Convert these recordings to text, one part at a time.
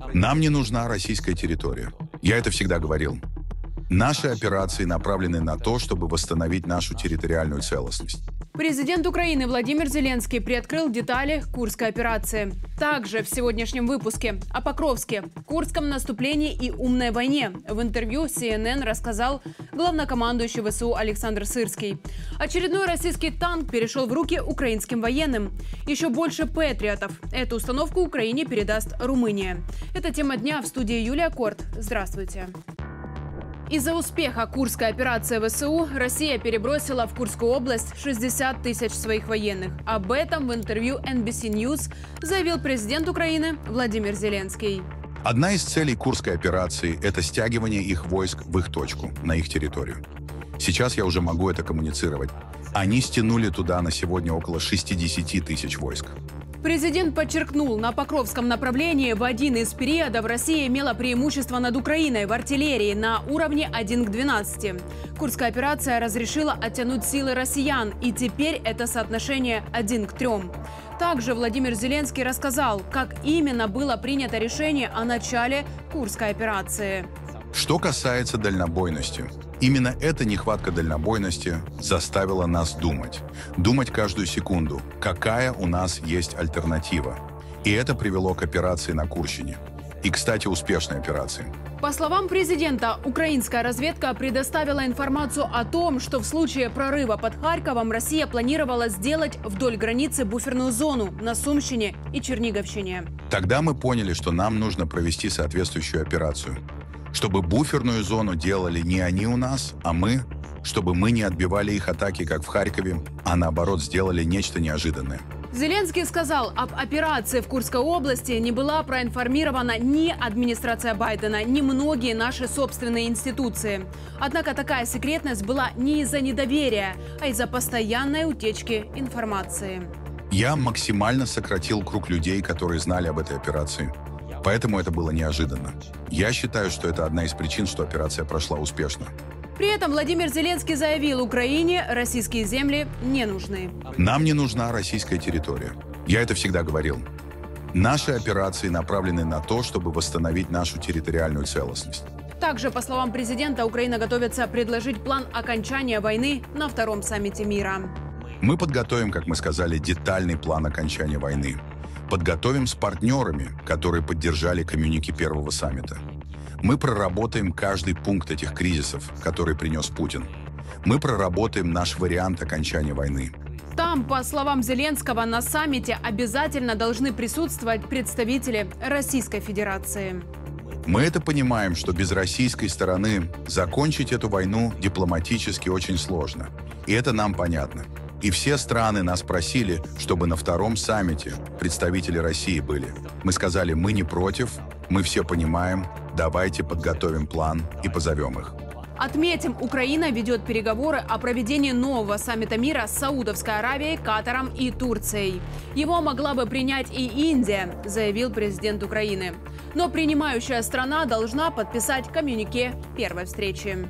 Нам не нужна российская территория. Я это всегда говорил. Наши операции направлены на то, чтобы восстановить нашу территориальную целостность. Президент Украины Владимир Зеленский приоткрыл детали Курской операции. Также в сегодняшнем выпуске о Покровске, Курском наступлении и умной войне в интервью CNN рассказал главнокомандующий ВСУ Александр Сырский. Очередной российский танк перешел в руки украинским военным. Еще больше патриотов. Эту установку Украине передаст Румыния. Это тема дня в студии Юлия Корт. Здравствуйте. Из-за успеха Курской операции ВСУ Россия перебросила в Курскую область 60 тысяч своих военных. Об этом в интервью NBC News заявил президент Украины Владимир Зеленский. Одна из целей Курской операции – это стягивание их войск в их точку, на их территорию. Сейчас я уже могу это коммуницировать. Они стянули туда на сегодня около 60 тысяч войск. Президент подчеркнул, на Покровском направлении в один из периодов Россия имела преимущество над Украиной в артиллерии на уровне 1 к 12. Курская операция разрешила оттянуть силы россиян, и теперь это соотношение 1 к 3. Также Владимир Зеленский рассказал, как именно было принято решение о начале Курской операции. Что касается дальнобойности, именно эта нехватка дальнобойности заставила нас думать. Думать каждую секунду, какая у нас есть альтернатива. И это привело к операции на Курщине. И, кстати, успешной операции. По словам президента, украинская разведка предоставила информацию о том, что в случае прорыва под Харьковом Россия планировала сделать вдоль границы буферную зону на Сумщине и Черниговщине. Тогда мы поняли, что нам нужно провести соответствующую операцию. Чтобы буферную зону делали не они у нас, а мы, чтобы мы не отбивали их атаки, как в Харькове, а наоборот сделали нечто неожиданное. Зеленский сказал, об операции в Курской области не была проинформирована ни администрация Байдена, ни многие наши собственные институции. Однако такая секретность была не из-за недоверия, а из-за постоянной утечки информации. Я максимально сократил круг людей, которые знали об этой операции. Поэтому это было неожиданно. Я считаю, что это одна из причин, что операция прошла успешно. При этом Владимир Зеленский заявил, Украине российские земли не нужны. Нам не нужна российская территория. Я это всегда говорил. Наши операции направлены на то, чтобы восстановить нашу территориальную целостность. Также, по словам президента, Украина готовится предложить план окончания войны на втором саммите мира. Мы подготовим, как мы сказали, детальный план окончания войны. Подготовим с партнерами, которые поддержали коммюнике первого саммита. Мы проработаем каждый пункт этих кризисов, который принес Путин. Мы проработаем наш вариант окончания войны. Там, по словам Зеленского, на саммите обязательно должны присутствовать представители Российской Федерации. Мы это понимаем, что без российской стороны закончить эту войну дипломатически очень сложно. И это нам понятно. И все страны нас просили, чтобы на втором саммите представители России были. Мы сказали, мы не против, мы все понимаем, давайте подготовим план и позовем их. Отметим, Украина ведет переговоры о проведении нового саммита мира с Саудовской Аравией, Катаром и Турцией. Его могла бы принять и Индия, заявил президент Украины. Но принимающая страна должна подписать коммюнике первой встречи.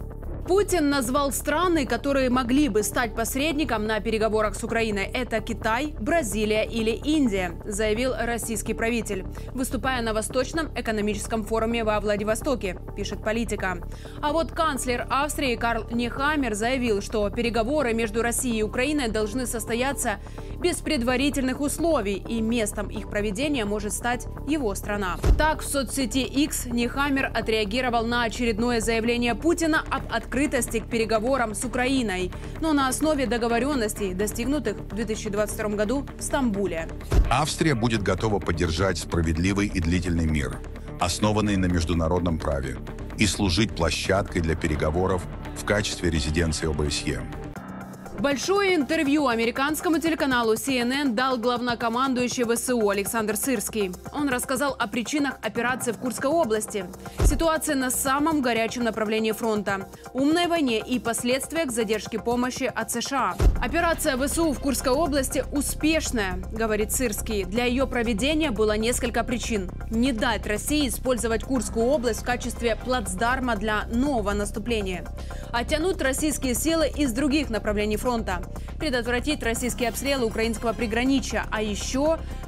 Путин назвал страны, которые могли бы стать посредником на переговорах с Украиной. Это Китай, Бразилия или Индия, заявил российский правитель, выступая на Восточном экономическом форуме во Владивостоке, пишет Политика. А вот канцлер Австрии Карл Нехаммер заявил, что переговоры между Россией и Украиной должны состояться без предварительных условий, и местом их проведения может стать его страна. Так, в соцсети X Нехаммер отреагировал на очередное заявление Путина об открытости к переговорам с Украиной, но на основе договоренностей, достигнутых в 2022 году в Стамбуле. Австрия будет готова поддержать справедливый и длительный мир, основанный на международном праве, и служить площадкой для переговоров в качестве резиденции ОБСЕ. Большое интервью американскому телеканалу CNN дал главнокомандующий ВСУ Александр Сырский. Он рассказал о причинах операции в Курской области, ситуации на самом горячем направлении фронта, умной войне и последствиях задержки помощи от США. Операция ВСУ в Курской области успешная, говорит Сырский. Для ее проведения было несколько причин. Не дать России использовать Курскую область в качестве плацдарма для нового наступления. Оттянуть российские силы из других направлений фронта. Предотвратить российские обстрелы украинского приграничья. А еще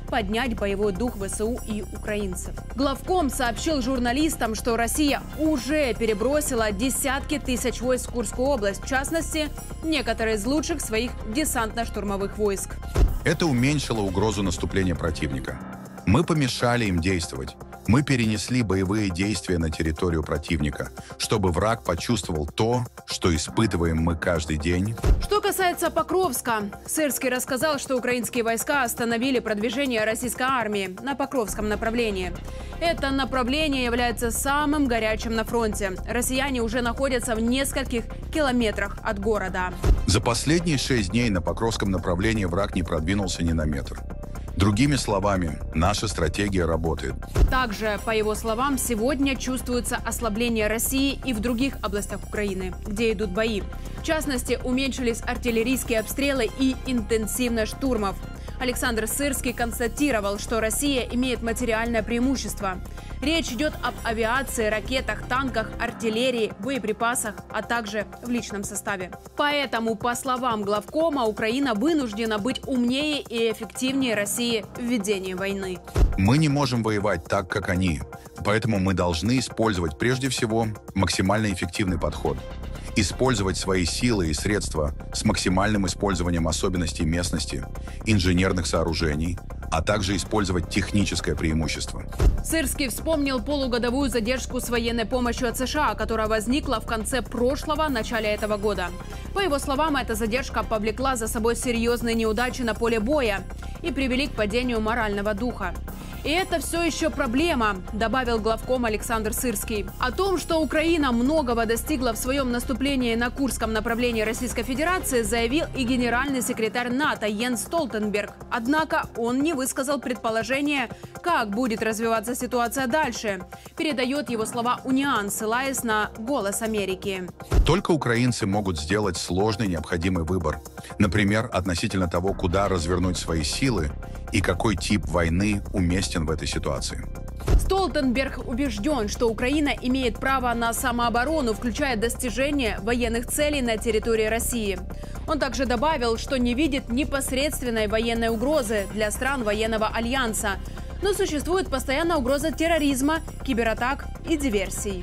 поднять боевой дух ВСУ и украинцев. Главком сообщил журналистам, что Россия уже перебросила десятки тысяч войск в Курскую область, в частности, некоторые из лучших своих десантно-штурмовых войск. Это уменьшило угрозу наступления противника. Мы помешали им действовать. Мы перенесли боевые действия на территорию противника, чтобы враг почувствовал то, что испытываем мы каждый день. Что касается Покровска, Сырский рассказал, что украинские войска остановили продвижение российской армии на Покровском направлении. Это направление является самым горячим на фронте. Россияне уже находятся в нескольких километрах от города. За последние 6 дней на Покровском направлении враг не продвинулся ни на метр. Другими словами, наша стратегия работает. Также, по его словам, сегодня чувствуется ослабление России и в других областях Украины, где идут бои. В частности, уменьшились артиллерийские обстрелы и интенсивность штурмов. Александр Сырский констатировал, что Россия имеет материальное преимущество. Речь идет об авиации, ракетах, танках, артиллерии, боеприпасах, а также в личном составе. Поэтому, по словам главкома, Украина вынуждена быть умнее и эффективнее России в ведении войны. Мы не можем воевать так, как они. Поэтому мы должны использовать прежде всего максимально эффективный подход. Использовать свои силы и средства с максимальным использованием особенностей местности, инженерных сооружений, а также использовать техническое преимущество. Сырский вспомнил полугодовую задержку с военной помощью от США, которая возникла в конце прошлого, начале этого года. По его словам, эта задержка повлекла за собой серьезные неудачи на поле боя и привели к падению морального духа. И это все еще проблема, добавил главком Александр Сырский. О том, что Украина многого достигла в своем наступлении на Курском направлении Российской Федерации, заявил и генеральный секретарь НАТО Йенс Столтенберг. Однако он не высказал предположение, как будет развиваться ситуация дальше. Передает его слова Униан, ссылаясь на «Голос Америки». Только украинцы могут сделать сложный необходимый выбор. Например, относительно того, куда развернуть свои силы и какой тип войны уместен в этой ситуации. Столтенберг убежден, что Украина имеет право на самооборону, включая достижение военных целей на территории России. Он также добавил, что не видит непосредственной военной угрозы для стран военного альянса, но существует постоянная угроза терроризма, кибератак и диверсий.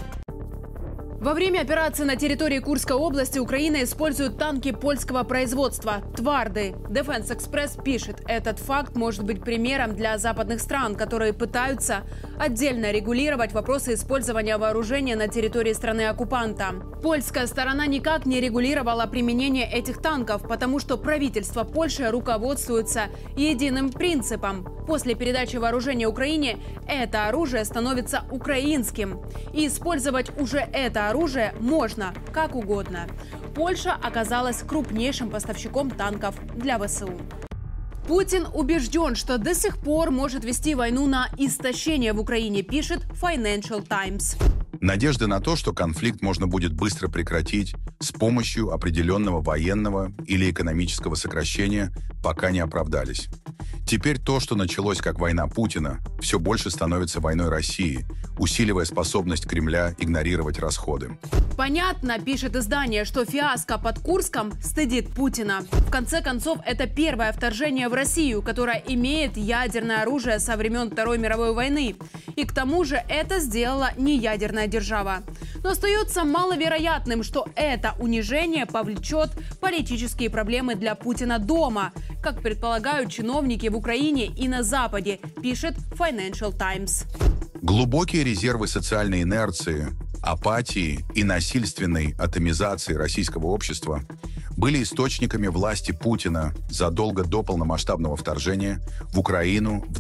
Во время операции на территории Курской области Украина использует танки польского производства «Тварды». Defense Express пишет, этот факт может быть примером для западных стран, которые пытаются отдельно регулировать вопросы использования вооружения на территории страны-оккупанта. Польская сторона никак не регулировала применение этих танков, потому что правительство Польши руководствуется единым принципом. После передачи вооружения Украине это оружие становится украинским. И использовать уже это оружие можно как угодно. Польша оказалась крупнейшим поставщиком танков для ВСУ. Путин убежден, что до сих пор может вести войну на истощение в Украине, пишет Financial Times. Надежды на то, что конфликт можно будет быстро прекратить с помощью определенного военного или экономического сокращения, пока не оправдались. Теперь то, что началось как война Путина, все больше становится войной России, усиливая способность Кремля игнорировать расходы. Понятно, пишет издание, что фиаско под Курском стыдит Путина. В конце концов, это первое вторжение в Россию, которое имеет ядерное оружие со времен Второй мировой войны. И к тому же это сделала не ядерная держава. Но остается маловероятным, что это унижение повлечет политические проблемы для Путина дома, как предполагают чиновники в Украине и на Западе, пишет Financial Times. Глубокие резервы социальной инерции, апатии и насильственной атомизации российского общества были источниками власти Путина задолго до полномасштабного вторжения в Украину в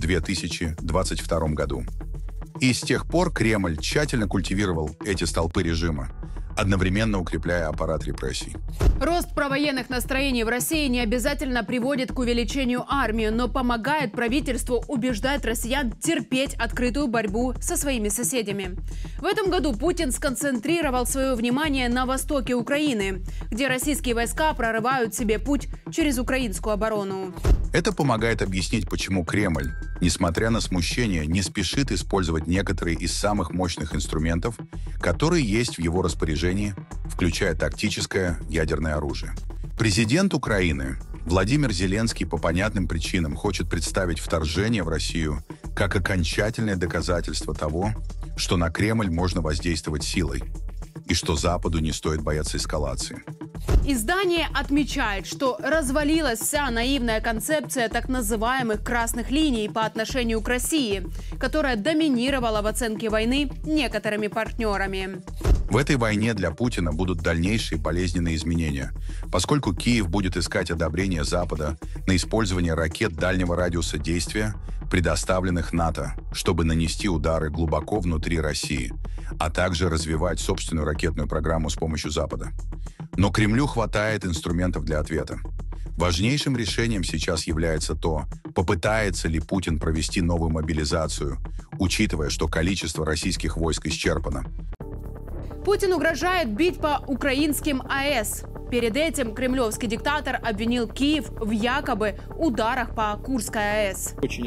2022 году. И с тех пор Кремль тщательно культивировал эти столпы режима, одновременно укрепляя аппарат репрессий. Рост провоенных настроений в России не обязательно приводит к увеличению армии, но помогает правительству убеждать россиян терпеть открытую борьбу со своими соседями. В этом году Путин сконцентрировал свое внимание на востоке Украины, где российские войска прорывают себе путь через украинскую оборону. Это помогает объяснить, почему Кремль, несмотря на смущение, не спешит использовать некоторые из самых мощных инструментов, которые есть в его распоряжении, включая тактическое ядерное оружие. Президент Украины Владимир Зеленский по понятным причинам хочет представить вторжение в Россию как окончательное доказательство того, что на Кремль можно воздействовать силой и что Западу не стоит бояться эскалации. Издание отмечает, что развалилась вся наивная концепция так называемых красных линий по отношению к России, которая доминировала в оценке войны некоторыми партнерами. В этой войне для Путина будут дальнейшие болезненные изменения, поскольку Киев будет искать одобрение Запада на использование ракет дальнего радиуса действия, предоставленных НАТО, чтобы нанести удары глубоко внутри России, а также развивать собственную ракетную программу с помощью Запада. Но Кремлю хватает инструментов для ответа. Важнейшим решением сейчас является то, попытается ли Путин провести новую мобилизацию, учитывая, что количество российских войск исчерпано. Путин угрожает бить по украинским АЭС. Перед этим кремлевский диктатор обвинил Киев в якобы ударах по Курской АЭС. Очень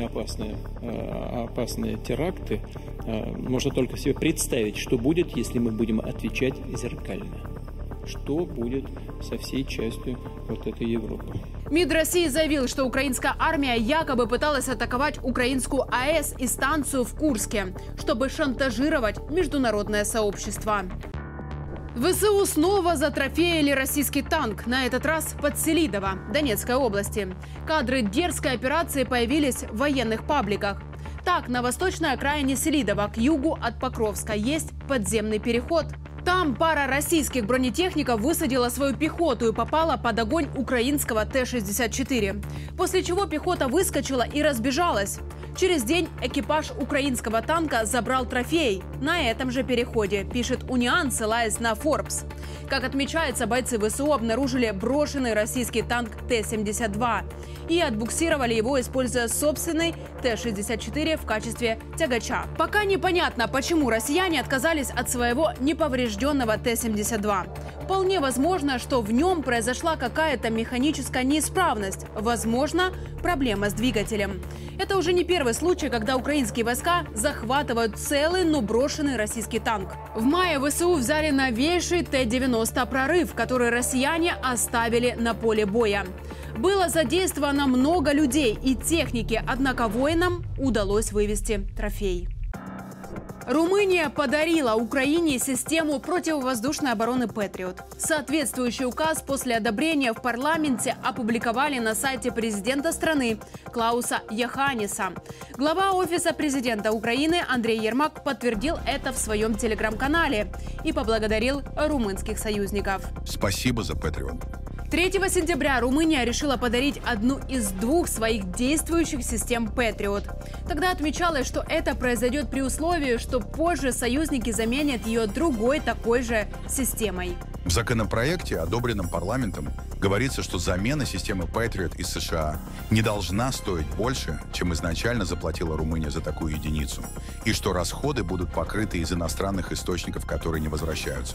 опасные теракты. Можно только себе представить, что будет, если мы будем отвечать зеркально. Что будет со всей частью вот этой Европы. МИД России заявил, что украинская армия якобы пыталась атаковать украинскую АЭС и станцию в Курске, чтобы шантажировать международное сообщество. ВСУ снова затрофеяли российский танк, на этот раз под Селидово, Донецкой области. Кадры дерзкой операции появились в военных пабликах. Так, на восточной окраине Селидова, к югу от Покровска, есть подземный переход. Там пара российских бронетехников высадила свою пехоту и попала под огонь украинского Т-64. После чего пехота выскочила и разбежалась. Через день экипаж украинского танка забрал трофей на этом же переходе, пишет Униан, ссылаясь на Forbes. Как отмечается, бойцы ВСУ обнаружили брошенный российский танк Т-72 и отбуксировали его, используя собственный Т-64 в качестве тягача. Пока непонятно, почему россияне отказались от своего неповрежденного Т-72. Вполне возможно, что в нем произошла какая-то механическая неисправность, возможно, проблема с двигателем. Это уже не первый случай, когда украинские войска захватывают целый, но брошенный российский танк. В мае ВСУ взяли новейший Т-90 «Прорыв», который россияне оставили на поле боя. Было задействовано много людей и техники, однако воинам удалось вывести трофей. Румыния подарила Украине систему противовоздушной обороны «Патриот». Соответствующий указ после одобрения в парламенте опубликовали на сайте президента страны Клауса Йоханниса. Глава Офиса президента Украины Андрей Ермак подтвердил это в своем телеграм-канале и поблагодарил румынских союзников. Спасибо за «Патриот». 3 сентября Румыния решила подарить одну из двух своих действующих систем «Патриот». Тогда отмечалось, что это произойдет при условии, что позже союзники заменят ее другой такой же системой. В законопроекте, одобренном парламентом, говорится, что замена системы «Патриот» из США не должна стоить больше, чем изначально заплатила Румыния за такую единицу, и что расходы будут покрыты из иностранных источников, которые не возвращаются.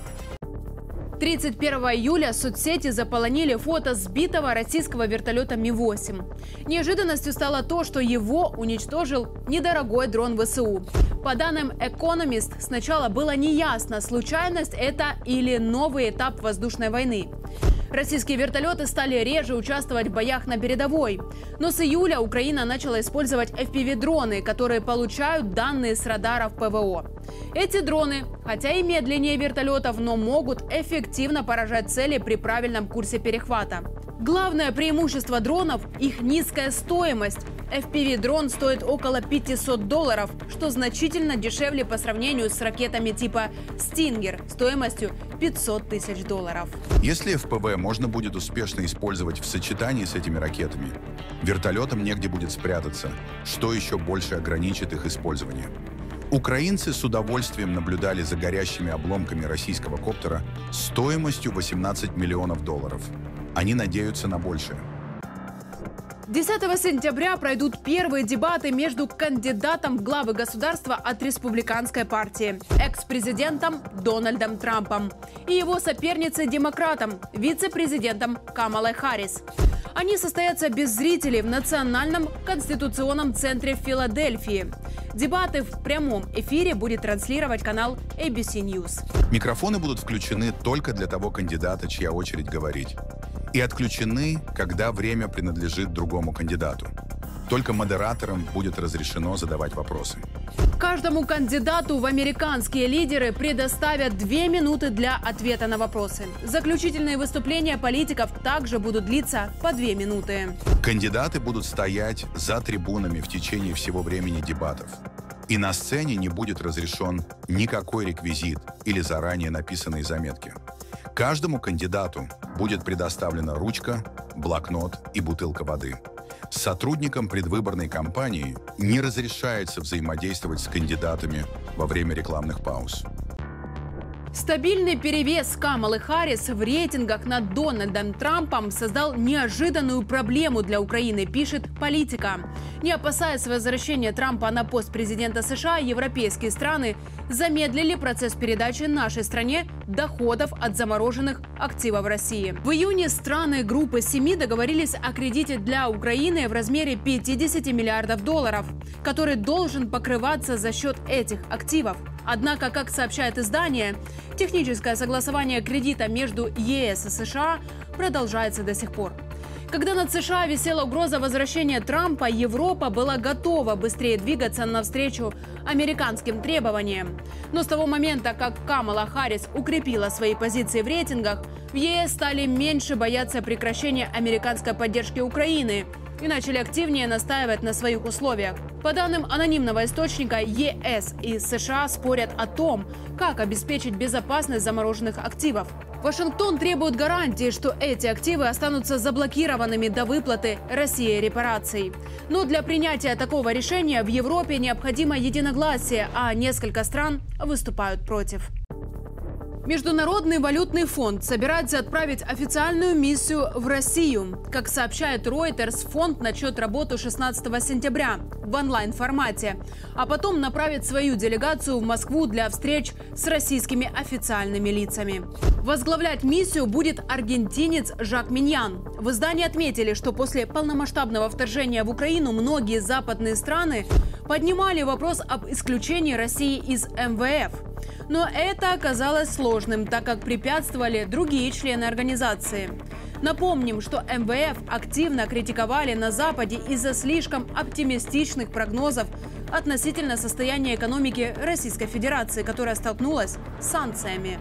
31 июля соцсети заполонили фото сбитого российского вертолета Ми-8. Неожиданностью стало то, что его уничтожил недорогой дрон ВСУ. По данным Economist, сначала было неясно, случайность это или новый этап воздушной войны. Российские вертолеты стали реже участвовать в боях на передовой. Но с июля Украина начала использовать FPV-дроны, которые получают данные с радаров ПВО. Эти дроны, хотя и медленнее вертолетов, но могут эффективно поражать цели при правильном курсе перехвата. Главное преимущество дронов – их низкая стоимость. FPV-дрон стоит около $500, что значительно дешевле по сравнению с ракетами типа «Стингер» стоимостью $500 тысяч. Если ФПВ можно будет успешно использовать в сочетании с этими ракетами, вертолетам негде будет спрятаться, что еще больше ограничит их использование. Украинцы с удовольствием наблюдали за горящими обломками российского коптера стоимостью $18 миллионов. Они надеются на большее. 10 сентября пройдут первые дебаты между кандидатом в главы государства от республиканской партии, экс-президентом Дональдом Трампом, и его соперницей-демократом, вице-президентом Камалой Харрис. Они состоятся без зрителей в Национальном конституционном центре в Филадельфии. Дебаты в прямом эфире будет транслировать канал ABC News. Микрофоны будут включены только для того кандидата, чья очередь говорить. и отключены, когда время принадлежит другому кандидату. Только модераторам будет разрешено задавать вопросы. Каждому кандидату в американские лидеры предоставят 2 минуты для ответа на вопросы. Заключительные выступления политиков также будут длиться по 2 минуты. Кандидаты будут стоять за трибунами в течение всего времени дебатов. И на сцене не будет разрешен никакой реквизит или заранее написанные заметки. Каждому кандидату будет предоставлена ручка, блокнот и бутылка воды. Сотрудникам предвыборной кампании не разрешается взаимодействовать с кандидатами во время рекламных пауз. Стабильный перевес Камалы Харрис в рейтингах над Дональдом Трампом создал неожиданную проблему для Украины, пишет «Политика». Не опасаясь возвращения Трампа на пост президента США, европейские страны замедлили процесс передачи нашей стране доходов от замороженных активов России. В июне страны группы 7 договорились о кредите для Украины в размере 50 миллиардов долларов, который должен покрываться за счет этих активов. Однако, как сообщает издание, техническое согласование кредита между ЕС и США продолжается до сих пор. Когда над США висела угроза возвращения Трампа, Европа была готова быстрее двигаться навстречу американским требованиям. Но с того момента, как Камала Харрис укрепила свои позиции в рейтингах, в ЕС стали меньше бояться прекращения американской поддержки Украины и начали активнее настаивать на своих условиях. По данным анонимного источника, ЕС и США спорят о том, как обеспечить безопасность замороженных активов. Вашингтон требует гарантии, что эти активы останутся заблокированными до выплаты России репараций. Но для принятия такого решения в Европе необходимо единогласие, а несколько стран выступают против. Международный валютный фонд собирается отправить официальную миссию в Россию. Как сообщает Reuters, фонд начнет работу 16 сентября в онлайн-формате, а потом направит свою делегацию в Москву для встреч с российскими официальными лицами. Возглавлять миссию будет аргентинец Жак Миньян. В издании отметили, что после полномасштабного вторжения в Украину многие западные страны поднимали вопрос об исключении России из МВФ. Но это оказалось сложным, так как препятствовали другие члены организации. Напомним, что МВФ активно критиковали на Западе из-за слишком оптимистичных прогнозов относительно состояния экономики Российской Федерации, которая столкнулась с санкциями.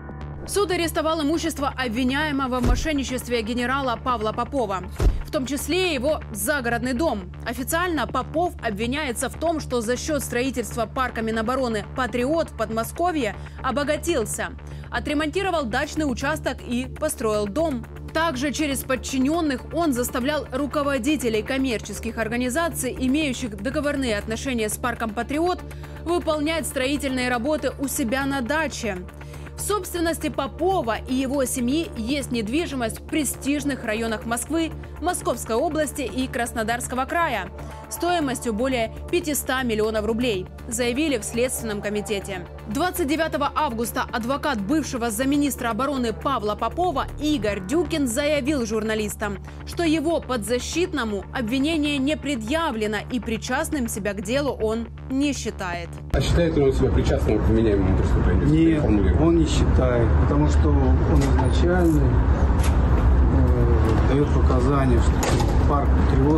Суд арестовал имущество обвиняемого в мошенничестве генерала Павла Попова, в том числе его загородный дом. Официально Попов обвиняется в том, что за счет строительства парка Минобороны «Патриот» в Подмосковье обогатился, отремонтировал дачный участок и построил дом. Также через подчиненных он заставлял руководителей коммерческих организаций, имеющих договорные отношения с парком «Патриот», выполнять строительные работы у себя на даче. В собственности Попова и его семьи есть недвижимость в престижных районах Москвы, Московской области и Краснодарского края стоимостью более 500 миллионов рублей, заявили в Следственном комитете. 29 августа адвокат бывшего замминистра обороны Павла Попова Игорь Дюкин заявил журналистам, что его подзащитному обвинение не предъявлено и причастным себя к делу он не считает. А считает ли он себя причастным к вменяемому преступлению? Нет, он не считает, потому что он изначально дает показания, что парк «Патриот»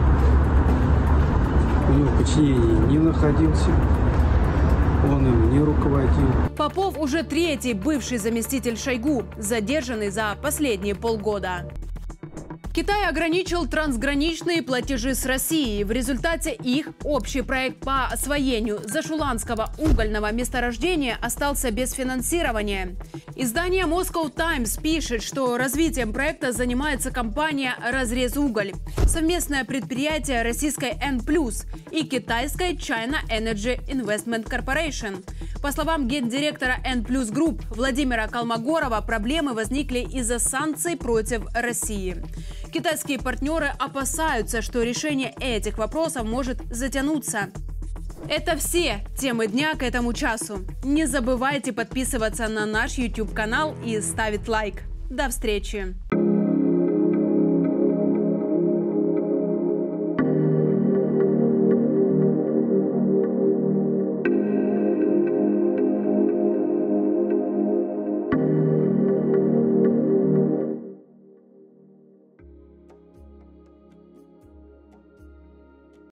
у него в подчинении не находился, он им не руководил. Попов уже третий бывший заместитель Шойгу, задержанный за последние полгода. Китай ограничил трансграничные платежи с Россией. В результате их общий проект по освоению Зашуланского угольного месторождения остался без финансирования. Издание Moscow Times пишет, что развитием проекта занимается компания «Разрезуголь», совместное предприятие российской N+ и китайской China Energy Investment Corporation. По словам гендиректора N+ Group Владимира Колмогорова, проблемы возникли из-за санкций против России. Китайские партнеры опасаются, что решение этих вопросов может затянуться. Это все темы дня к этому часу. Не забывайте подписываться на наш YouTube-канал и ставить лайк. До встречи!